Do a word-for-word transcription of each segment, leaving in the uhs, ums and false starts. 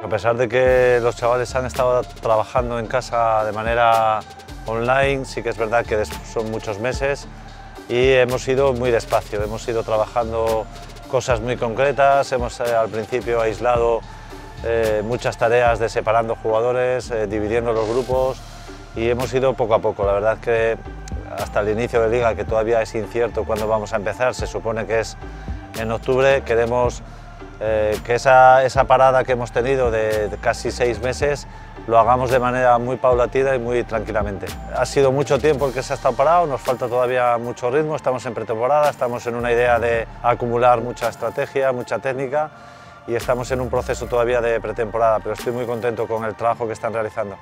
A pesar de que los chavales han estado trabajando en casa de manera online, sí que es verdad que son muchos meses y hemos ido muy despacio, hemos ido trabajando cosas muy concretas, hemos eh, al principio aislado eh, muchas tareas de separando jugadores, eh, dividiendo los grupos y hemos ido poco a poco. La verdad es que hasta el inicio de liga, que todavía es incierto cuándo vamos a empezar, se supone que es en octubre, queremos eh, que esa, esa parada que hemos tenido de, de casi seis meses lo hagamos de manera muy paulatina y muy tranquilamente. Ha sido mucho tiempo el que se ha estado parado, nos falta todavía mucho ritmo, estamos en pretemporada, estamos en una idea de acumular mucha estrategia, mucha técnica y estamos en un proceso todavía de pretemporada, pero estoy muy contento con el trabajo que están realizando.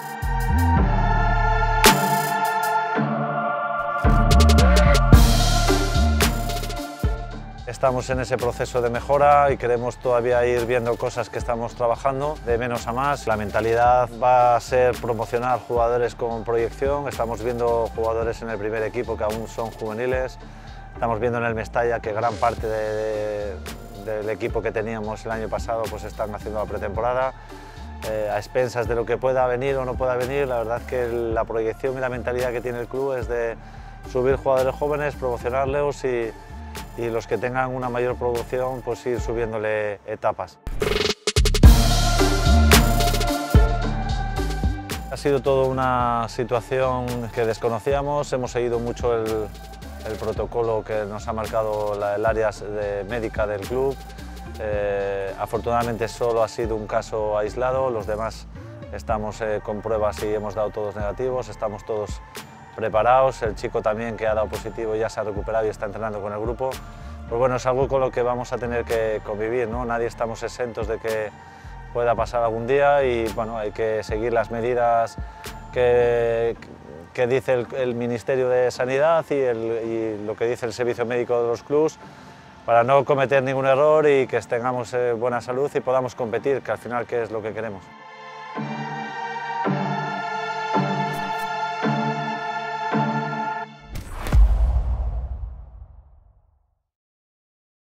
Estamos en ese proceso de mejora y queremos todavía ir viendo cosas que estamos trabajando de menos a más. La mentalidad va a ser promocionar jugadores con proyección. Estamos viendo jugadores en el primer equipo que aún son juveniles. Estamos viendo en el Mestalla que gran parte de, de, del equipo que teníamos el año pasado pues están haciendo la pretemporada. Eh, a expensas de lo que pueda venir o no pueda venir, la verdad es que la proyección y la mentalidad que tiene el club es de subir jugadores jóvenes, promocionarlos y y los que tengan una mayor producción, pues ir subiéndole etapas. Ha sido toda una situación que desconocíamos, hemos seguido mucho el, el protocolo que nos ha marcado la, el área de médica del club. Eh, afortunadamente solo ha sido un caso aislado, los demás estamos eh, con pruebas y hemos dado todos negativos, estamos todos preparados, el chico también que ha dado positivo ya se ha recuperado y está entrenando con el grupo. Pues bueno, es algo con lo que vamos a tener que convivir, ¿no? Nadie estamos exentos de que pueda pasar algún día y bueno, hay que seguir las medidas que, que dice el, el Ministerio de Sanidad y, el, y lo que dice el Servicio Médico de los clubes para no cometer ningún error y que tengamos eh, buena salud y podamos competir, que al final que es lo que queremos.